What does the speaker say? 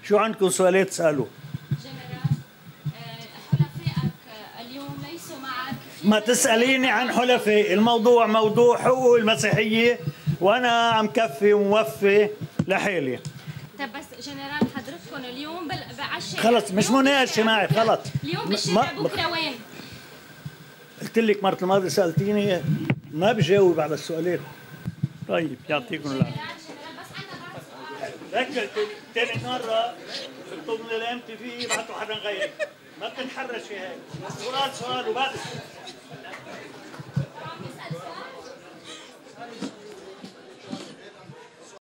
شو عندكم سؤالات تسألوا؟ جنرال، حلفائك اليوم ليسوا معك. ما تسأليني عن حلفاء، الموضوع موضوع حقوق المسيحية وأنا عم كفي وموفي لحالي. طب بس جنرال حضرتكم اليوم بعشاء خلص مش مناقشة معي، خلص. اليوم بالشارع بكره وين؟ قلت لك مرة الماضية سألتيني ما بجاوب على السؤالات. طيب يعطيكم العافية. ذكرت ثاني مرة اكتب من الام تي في يبعثوا حدا غيري، ما بتنحرش في هيك. سؤال وبس.